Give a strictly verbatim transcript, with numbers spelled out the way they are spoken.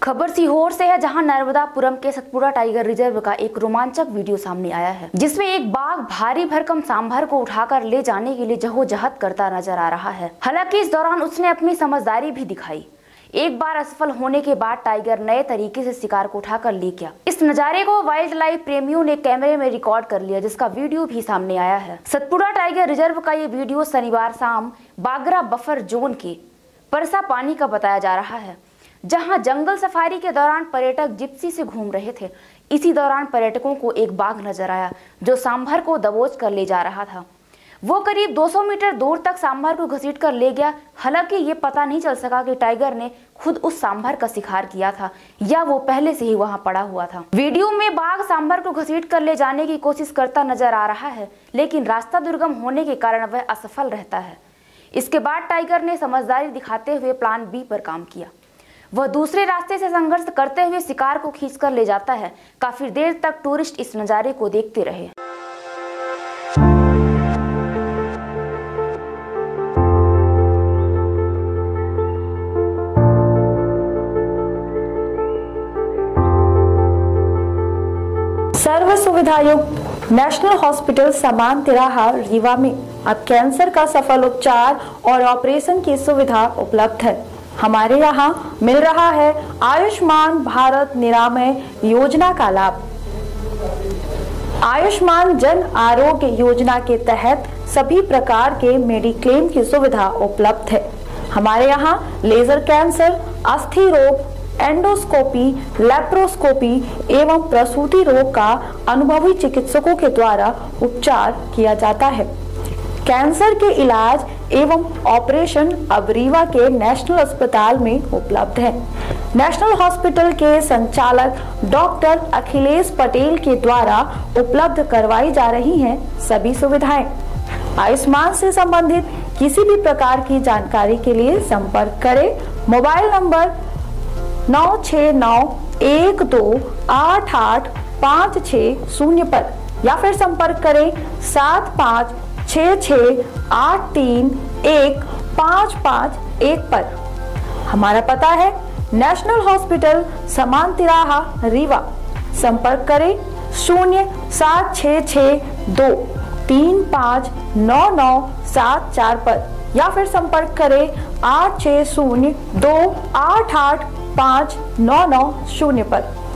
खबर सीहोर से है, जहां नर्मदापुरम के सतपुड़ा टाइगर रिजर्व का एक रोमांचक वीडियो सामने आया है, जिसमें एक बाघ भारी भरकम सांभर को उठाकर ले जाने के लिए जहोजहद करता नजर आ रहा है। हालांकि इस दौरान उसने अपनी समझदारी भी दिखाई। एक बार असफल होने के बाद टाइगर नए तरीके से शिकार को उठाकर ले गया। इस नजारे को वाइल्ड लाइफ प्रेमियों ने कैमरे में रिकॉर्ड कर लिया, जिसका वीडियो भी सामने आया है। सतपुड़ा टाइगर रिजर्व का ये वीडियो शनिवार शाम बागरा बफर जोन के परसा पानी का बताया जा रहा है, जहां जंगल सफारी के दौरान पर्यटक जिप्सी से घूम रहे थे। इसी दौरान पर्यटकों को एक बाघ नजर आया जो सांभर को दबोच कर ले जा रहा था। वो करीब दो सौ मीटर दूर तक सांभर को घसीट कर ले गया। हालांकि ये पता नहीं चल सका कि टाइगर ने खुद उस सांभर का शिकार किया था या वो पहले से ही वहां पड़ा हुआ था। वीडियो में बाघ सांभर को घसीट कर ले जाने की कोशिश करता नजर आ रहा है, लेकिन रास्ता दुर्गम होने के कारण वह असफल रहता है। इसके बाद टाइगर ने समझदारी दिखाते हुए प्लान बी पर काम किया। वह दूसरे रास्ते से संघर्ष करते हुए शिकार को खींचकर ले जाता है। काफी देर तक टूरिस्ट इस नजारे को देखते रहे। सर्व सुविधायुक्त नेशनल हॉस्पिटल समान तिराहा रीवा में अब कैंसर का सफल उपचार और ऑपरेशन की सुविधा उपलब्ध है। हमारे यहाँ मिल रहा है आयुष्मान भारत निरामय योजना का लाभ। आयुष्मान जन आरोग्य योजना के तहत सभी प्रकार के मेडिक्लेम की सुविधा उपलब्ध है। हमारे यहाँ लेजर कैंसर, अस्थि रोग, एंडोस्कोपी, लेप्रोस्कोपी एवं प्रसूति रोग का अनुभवी चिकित्सकों के द्वारा उपचार किया जाता है। कैंसर के इलाज एवं ऑपरेशन अब रीवा के नेशनल अस्पताल में उपलब्ध है। नेशनल हॉस्पिटल के संचालक डॉक्टर अखिलेश पटेल के द्वारा उपलब्ध करवाई जा रही हैं सभी सुविधाएं। आयुष्मान से संबंधित किसी भी प्रकार की जानकारी के लिए संपर्क करें मोबाइल नंबर नौ छः नौ एक दो आठ आठ पाँच छः शून्य पर, या फिर संपर्क करें सात पाँच छः छः आठ तीन एक पाँच पाँच एक पर। हमारा पता है नेशनल हॉस्पिटल समान तिराहा रीवा। संपर्क करें शून्य सात छः छः दो तीन पाँच नौ नौ सात चार पर, या फिर संपर्क करें आठ छः शून्य दो आठ आठ पाँच नौ नौ शून्य पर।